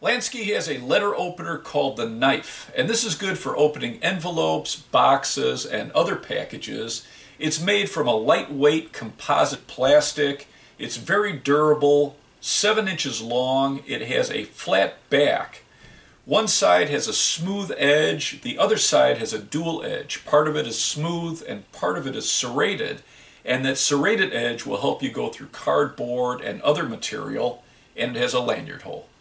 Lansky has a letter opener called the knife, and this is good for opening envelopes, boxes, and other packages. It's made from a lightweight composite plastic. It's very durable, 7 inches long. It has a flat back. One side has a smooth edge, the other side has a dual edge. Part of it is smooth and part of it is serrated, and that serrated edge will help you go through cardboard and other material, and it has a lanyard hole.